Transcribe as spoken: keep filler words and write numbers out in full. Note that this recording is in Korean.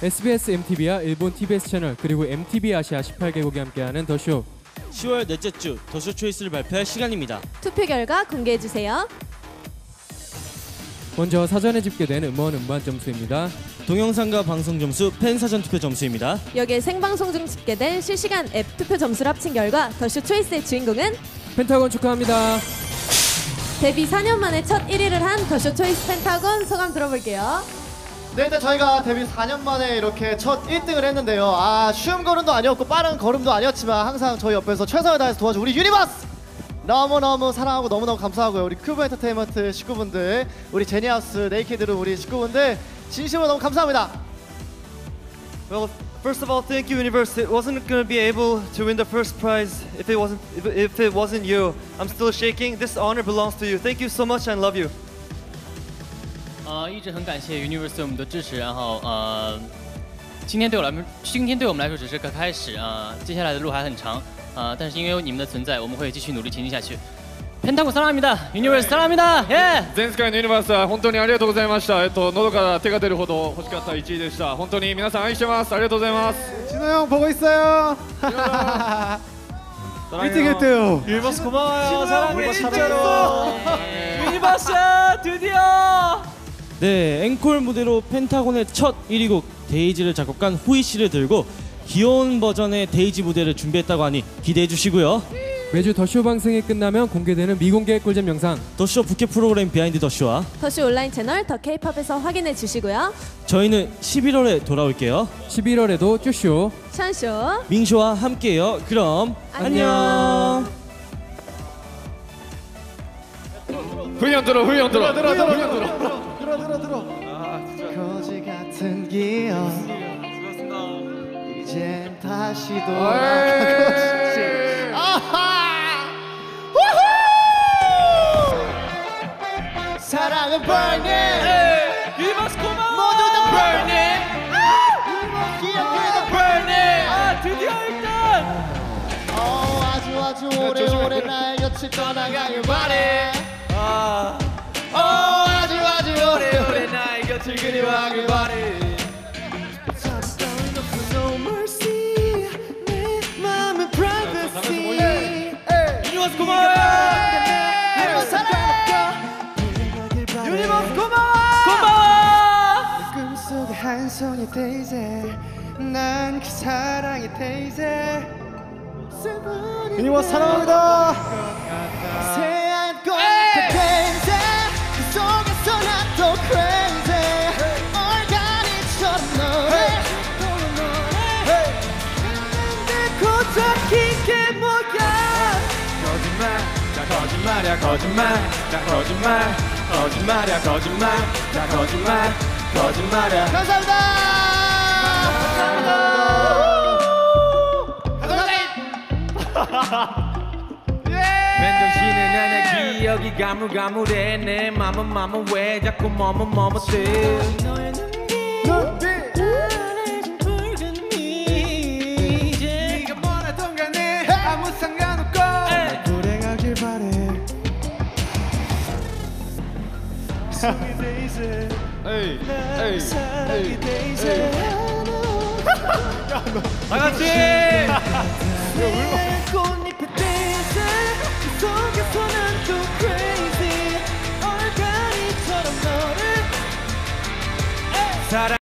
에스비에스 엠티비와 일본 티비에스 채널 그리고 엠티비 아시아 십팔 개국이 함께하는 더쇼. 시월 넷째 주 더쇼 초이스를 발표할 시간입니다. 투표 결과 공개해주세요. 먼저 사전에 집계된 음원 음반 점수입니다. 동영상과 방송 점수, 팬 사전 투표 점수입니다. 여기에 생방송 중 집계된 실시간 앱 투표 점수를 합친 결과 더쇼 초이스의 주인공은 펜타곤 축하합니다. 데뷔 사 년 만에 첫 일 위를 한 더쇼 초이스 펜타곤 소감 들어볼게요. 네, 일단 저희가 데뷔 사 년 만에 이렇게 첫 일 등을 했는데요. 아, 쉬운 걸음도 아니었고 빠른 걸음도 아니었지만 항상 저희 옆에서 최선을 다해서 도와준 우리 유니버스! 너무너무 사랑하고 너무너무 감사하고요. 우리 큐브 엔터테인먼트 식구분들, 우리 제니하우스, 네이키드루 우리 식구분들 진심으로 너무 감사합니다. Well, first of all, thank you, Universe. It wasn't gonna be able to win the first prize if it wasn't if, if it wasn't you. I'm still shaking. This honor belongs to you. Thank you so much and love you. 呃，一直很感谢 Universe 对我们的支持，然后呃，今天对我来说，今天对我们来说只是个开始啊、呃，接下来的路还很长啊、呃，但是因为有你们的存在，我们会继续努力前进下去。펜타곤 사랑합니다. Universe 사랑합니다. 예. 前回のユニバースは本当にありがとうございました。えっと喉から手が出るほど欲しかったいちいでした。本当に皆さん愛してます。ありがとうございます。 진호 형 보고 있어요. 일 등 했대요. 유니버스 고마워요. 사랑해 진짜로. 유니버스 드디어. 네, 앵콜 무대로 펜타곤의 첫 일 위곡 데이지를 작곡한 후이 씨를 들고 귀여운 버전의 데이지 무대를 준비했다고 하니 기대해 주시고요. 매주 더쇼 방송이 끝나면 공개되는 미공개 꿀잼 영상, 더쇼 부캐 프로그램 비하인드 더쇼와 더쇼 온라인 채널 더 케이팝에서 확인해 주시고요. 저희는 십일월에 돌아올게요. 십일월에도 쭈쇼, 션쇼, 민쇼와 함께해요. 그럼 안녕. 안녕. 후연 들어, 후연 들어, 들어, 들어, 후연 들어, 들어, 들어, 들어. 아, 진짜. 거지 같은 기억. 이젠 다시 돌아가고 싶지. 아하! 우후! 사랑은 burning. 유니버스 고마워. 모두 다 burning. 기억해도 burning. 아 드디어 일 등. 어, 아주 아주 오래오래 날 곁을 떠나가길 바래. 아. 어, 아주 아주 오래오래 날 곁을 그리워하길 바래. 유니버스 고마워요. 유니버스 고마워. 고마워. 꿈속의 한 송이 데이지, 난 그 사랑의 데이지. 유니버스 사랑합니다. 새하얀 꽃의 데이지, 그 속에서 난 또 crazy. 얼간이처럼 너를 내 고작 게 뭐야. 거짓말, 자 거짓말이야 거짓말, 자 거짓말, 거짓말이야 거짓말, 자 거짓말, 거짓말이야. 감사합니다. 감사합니다. 맨정신은 아냐 기억이 가물가물해 내 맘은 맘은 왜 자꾸 뭐뭐 뭐뭐 돼 너의 네가 뭐라던 간에 아무 상관없고 정말 불행하길 바래. 송이 데이지, 에이, 에이, 사랑이 에이, 데이지. 에이. 다 같이. 꽃잎의 데이지, 그 속에서 난 또 crazy. 얼간이처럼 너를 사랑